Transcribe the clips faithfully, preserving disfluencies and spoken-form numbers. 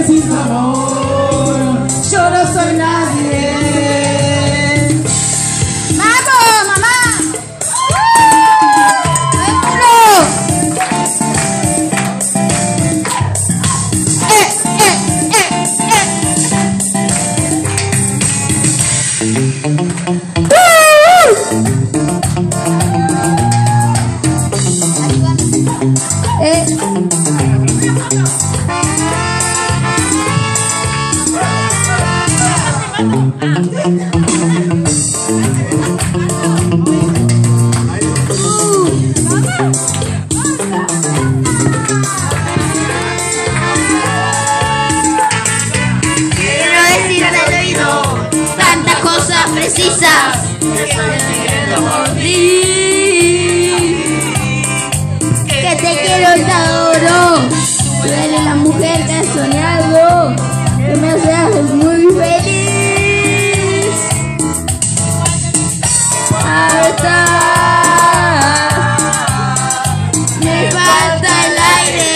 que sin tu amor yo no soy nadie. ¡Vamos, mamá! Eh. Quiero decirte al oído tantas cosas precisas que estoy sintiendo por ti. Que te quiero y te adoro. Tú eres la mujer que he soñado, que me haces muy feliz. Hasta me falta el aire,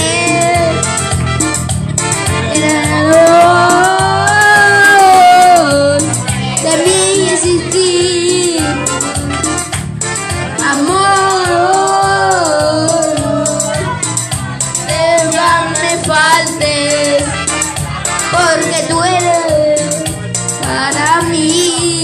el amor de mi existir, amor. Me faltes, porque tú eres para mí.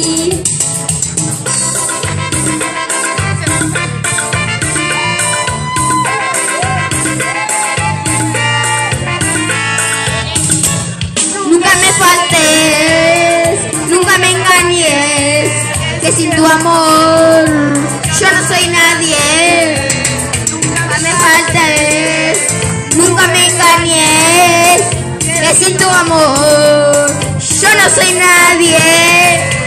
Nunca me faltes, nunca me engañes, que sin tu amor yo no soy nadie. Nunca me faltes, nunca me engañes, que sin tu amor yo no soy nadie.